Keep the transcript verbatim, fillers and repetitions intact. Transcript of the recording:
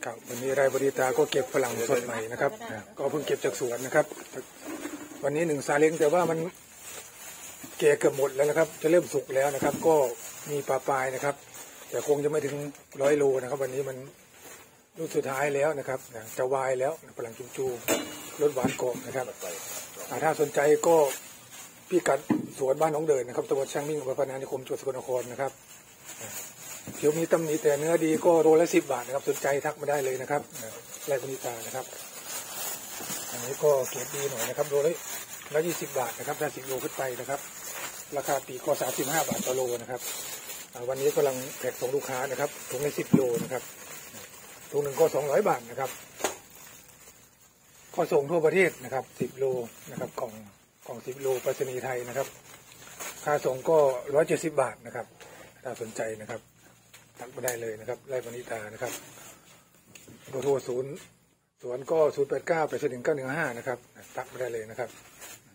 ครับวันนี้ไรบริตาก็เก็บฝรั่งสดใหม่นะครับก็เพิ่งเก็บจากสวนนะครับวันนี้หนึ่งซาเล้งแต่ว่ามันแก่เกือบหมดแล้วนะครับจะเริ่มสุกแล้วนะครับก็มีปลาปลายนะครับแต่คงจะไม่ถึงร้อยโลนะครับวันนี้มันรุ่นสุดท้ายแล้วนะครับจะวายแล้วฝรั่งจุจูรสหวานกรอบนะครับถ้าสนใจก็พี่กัดสวนบ้านหนองเดินนะครับตำบลช่างมิ่งอำเภอพนานิคมจังหวัดสกลนครนะครับเดี๋ยวมีตำหนิแต่เนื้อดีก็โลละสิบบาทนะครับสนใจทักมาได้เลยนะครับไรบริตานะครับอันนี้ก็เกรดดีหน่อยนะครับโลละร้อยยี่สิบบาทนะครับถ้าสิบโลขึ้นไปนะครับราคาปีก็สามสิบห้าบาทต่อโลนะครับวันนี้กำลังแพ็กส่งลูกค้านะครับถุงละสิบโลนะครับถุงหนึ่งก็สองร้อยบาทนะครับก็ส่งทั่วประเทศนะครับสิบโลนะครับกล่องกล่องสิบโลไปรษณีย์ไทยนะครับค่าส่งก็ร้อยเจ็ดสิบบาทนะครับถ้าสนใจนะครับทักมาได้เลยนะครับไรบริตานะครับเบอร์โทรศูนย์สวนก็ศูนย์แปดเก้าแปดสี่หนึ่งเก้าหนึ่งห้านะครับทักมาได้เลยนะครับ